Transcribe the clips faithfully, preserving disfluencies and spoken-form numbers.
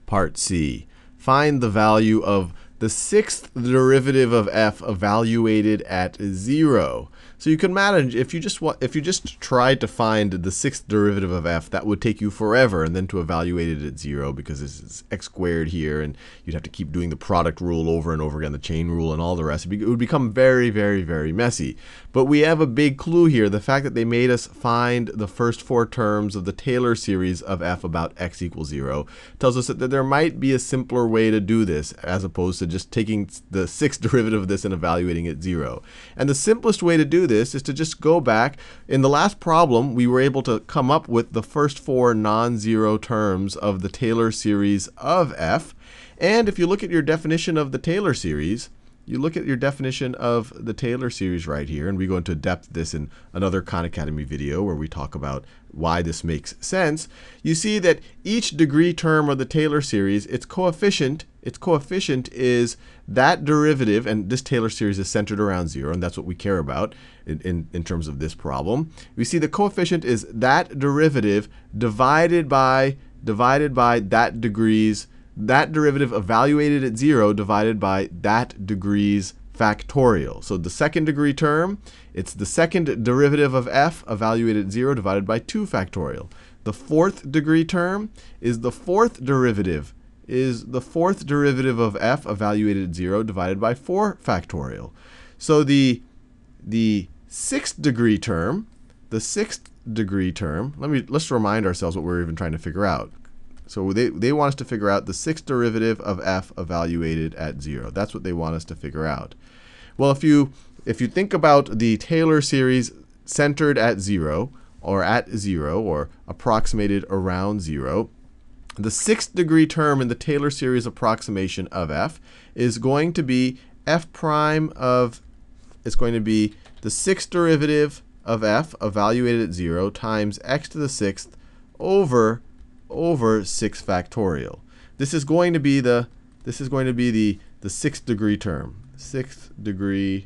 Part C. Find the value of the sixth derivative of f evaluated at zero. So you can imagine if you just if you just tried to find the sixth derivative of f, that would take you forever, and then to evaluate it at zero, because this is x squared here, and you'd have to keep doing the product rule over and over again, the chain rule and all the rest. It would become very, very, very messy. But we have a big clue here. The fact that they made us find the first four terms of the Taylor series of f about x equals zero tells us that there might be a simpler way to do this, as opposed to just taking the sixth derivative of this and evaluating it at zero. And the simplest way to do this is to just go back. In the last problem, we were able to come up with the first four non-zero terms of the Taylor series of f. And if you look at your definition of the Taylor series, you look at your definition of the Taylor series right here, and we go into depth this in another Khan Academy video where we talk about why this makes sense. You see that each degree term of the Taylor series, its coefficient, its coefficient is that derivative, and this Taylor series is centered around zero, and that's what we care about in, in, in terms of this problem. We see the coefficient is that derivative divided by, divided by that degrees, that derivative evaluated at zero divided by that degrees factorial. So the second degree term, it's the second derivative of f evaluated at zero divided by two factorial. The fourth degree term is the fourth derivative, is the fourth derivative of f evaluated at zero divided by four factorial. So the, the sixth degree term, the sixth degree term, let me, let's remind ourselves what we're even trying to figure out. So they, they want us to figure out the sixth derivative of f evaluated at zero. That's what they want us to figure out. Well, if you, if you think about the Taylor series centered at zero, or at zero, or approximated around zero, the sixth degree term in the Taylor series approximation of f is going to be f prime of, it's going to be the sixth derivative of f evaluated at zero times x to the sixth over over six factorial. This is going to be the this is going to be the the sixth degree term, sixth degree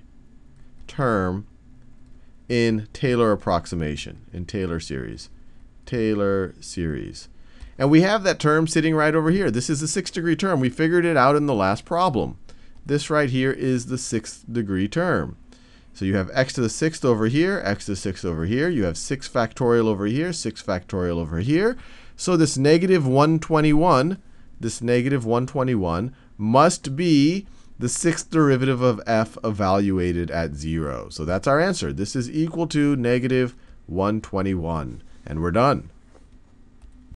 term in Taylor approximation, in Taylor series, Taylor series. And we have that term sitting right over here. This is the sixth degree term. We figured it out in the last problem. This right here is the sixth degree term. So you have x to the sixth over here, x to the sixth over here. You have six factorial over here, six factorial over here. So this negative one hundred twenty-one, this negative one hundred twenty-one must be the sixth derivative of f evaluated at zero. So that's our answer. This is equal to negative one hundred twenty-one. And we're done.